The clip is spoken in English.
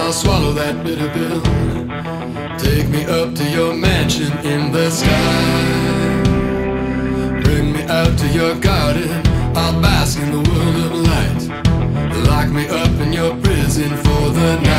I'll swallow that bitter pill. Take me up to your mansion in the sky. Bring me out to your garden, I'll bask in the world of light. Lock me up in your prison for the night.